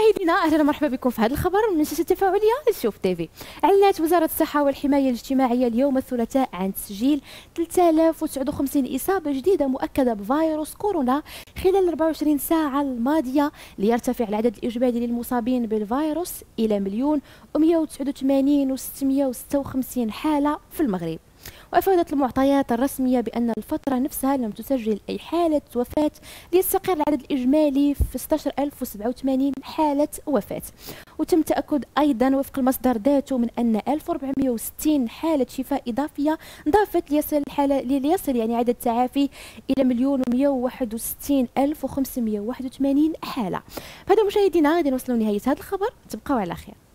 مشاهدينا اهلا ومرحبا بكم في هذا الخبر من شاشه التفاعليه لشوف تيفي. اعلنت وزاره الصحه والحمايه الاجتماعيه اليوم الثلاثاء عن تسجيل 3059 اصابه جديده مؤكده بفيروس كورونا خلال 24 ساعه الماضيه، ليرتفع العدد الاجمالي للمصابين بالفيروس الى 1,189,656 حاله في المغرب. وأفادت المعطيات الرسمية بأن الفترة نفسها لم تسجل أي حالة وفاة، ليستقر العدد الإجمالي في 16087 حالة وفاة. وتم تأكد أيضا وفق المصدر ذاته من أن 1460 حالة شفاء إضافية ضافت ليصل يعني عدد التعافي إلى 1,161,581 حالة. بهذا مشاهدينا غادي نوصلوا لنهاية هذا الخبر، تبقوا على خير.